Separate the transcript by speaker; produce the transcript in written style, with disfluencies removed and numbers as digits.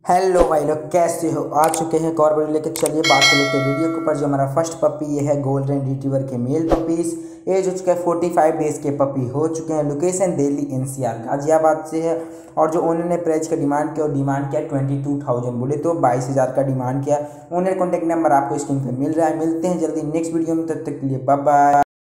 Speaker 1: Hello भाई लोग, कैसे हो? आ चुके हैं एक और वीडियो लेके। चलिए बात कर लेते हैं वीडियो के ऊपर। जो हमारा फर्स्ट पपी ये है गोल्डन रिट्रीवर के मेल पपीज़। एज हो चुका है 45 डेज के पपी हो चुके हैं। लोकेशन दिल्ली एनसीआर गाजियाबाद से है। और जो ओनर ने प्राइस का डिमांड किया और डिमांड किया 22,000, बोले तो 22,000 का डिमांड किया। ओनर कॉन्टैक्ट नंबर आपको स्क्रीन पर मिल रहा है। मिलते हैं जल्दी नेक्स्ट वीडियो में, तब तक के लिए बाय बाय।